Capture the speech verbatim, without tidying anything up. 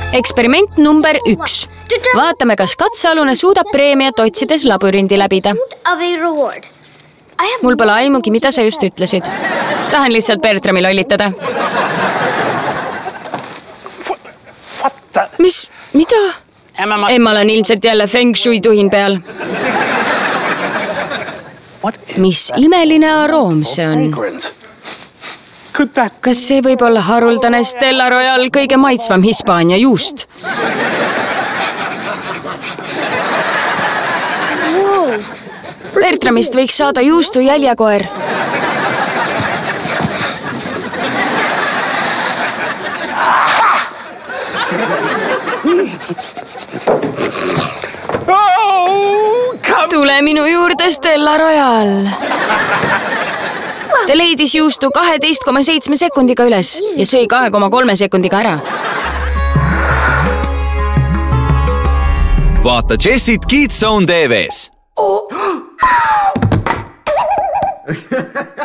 Eksperiment number üks. Vaatame, kas katsealune suudab preemiat otsides labürindi läbida. Mul pole aimugi, mida sa just ütlesid. Tahan lihtsalt Bertrami lollitada. Mis? Mida? Emmal on ilmselt jälle feng shui tuhin peal. Mis imeline aroom see on? Kas see võib olla haruldane Stella Royal kõige maitsvam Hispaania juust? Bertramist võiks saada juustu jäljakoer. Tule minu juurde, Stella Royal. Ta leidis juustu kaheteist koma seitsme sekundiga üles ja sõi kahe koma kolme sekundiga ära. Vaata Jessit Kids Zone T V-s.